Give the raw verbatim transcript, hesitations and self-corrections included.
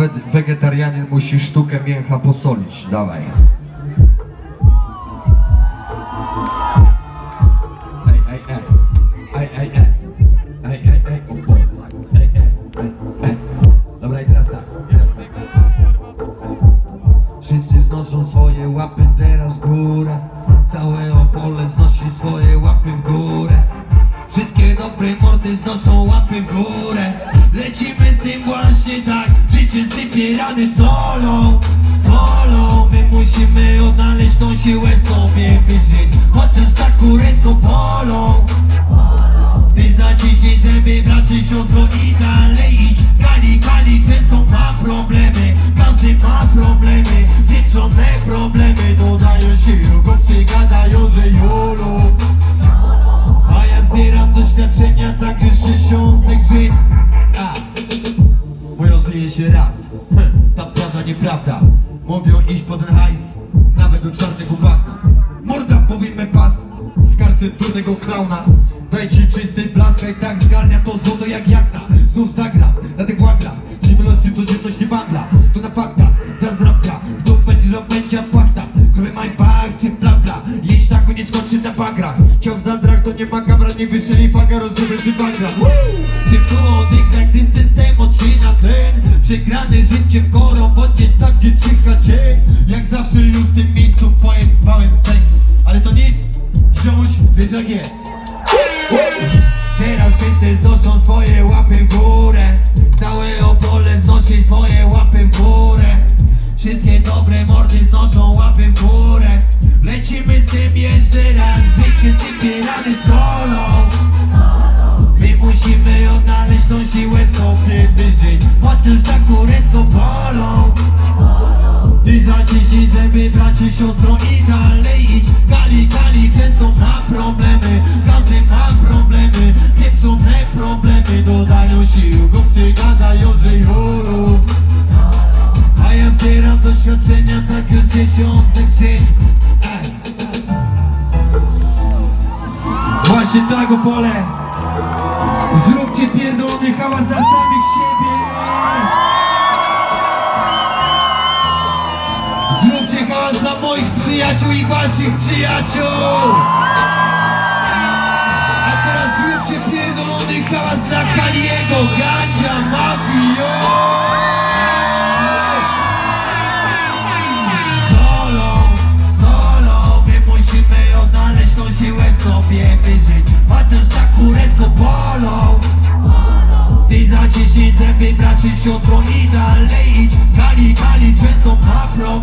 Nawet wegetarianin musi sztukę mięcha posolić. Dawaj. Ej, ej, ej. Ej, ej, ej. Ej, ej, ej. O, bo. Ej, ej, ej, ej. Dobra, i teraz tak. Teraz tak. Wszyscy znoszą swoje łapy teraz w górę. Całe Opole znosi swoje łapy w górę. Wszystkie dobre mordy znoszą łapy w górę. Lecimy z tym właśnie tak. Życie sypie rany solą, solą. My musimy odnaleźć tą siłę w sobie, wyżyć chociaż tak kuryską polą. Ty zaciśnij zęby, bracie, siostro, i dalej idź. Kali, kali często ma problemy. Każdy ma problemy, wieczone problemy. Dodają sił, chłopcy gadają, że jolo. A ja zbieram doświadczenia tak już dziesiątek żyć. A, mówią, żyje się raz. Hm, ta prawda nieprawda. Mówią iść po ten hajs, nawet do czarnego bagna. Morda, powiemy pas, skarcę durnego klauna. Dajcie czysty blask, a i tak zgarnia to złoto jak jagna. Znów zagram, na tych błagam. Z niemilostiu to ciemność nie bagla. To na faktach, ta zrabka. Kto będzie, że będzie płachta. Krowy maj pach, czy bla bla. Jeśli tak go nie skończy na bagrach. Ciał w zadrach, to nie ma kamera, nie wyszeli faga, rozumiem, czy bagra. Czy było oddech, gdy system odcina tlen. Przegrane życie w korowodzie, tam gdzie czyha cień. Jak zawsze już w tym miejscu pojebałem tekst. Ale to nic, ziomuś, wiesz jak jest. Teraz wszyscy znoszą swoje łapy w górę. Całe Opole znosi swoje łapy w górę. Wszystkie dobre mordy znoszą łapy w górę. Lecimy z tym jeszcze raz. Życie sypie rany solą. My musimy odnaleźć tą siłę w sobie, wyżyć chociaż tak kuryską polą. Ty zaciśnij zęby, bracie, siostro, i dalej idź. Kali, kali często ma problemy. Każdy ma problemy, wieczone problemy. Dodają sił, chłopcy gadają, że jolo. A ja zbieram doświadczenia tak już dziesiątek żyć. Właśnie tak, Opole. Zróbcie pierdolony hałas dla samych siebie. Zróbcie hałas dla moich przyjaciół i waszych przyjaciół. A teraz zróbcie pierdolony hałas dla Kaliego, Gandzia, Mafio. Solo, solo, my musimy odnaleźć tą siłę w sobie, wyżyć chociaż tak kuryską polą. Ty zaciśnij zęby, bracie, siostro, i dalej idź. Kali, kali często ma problem.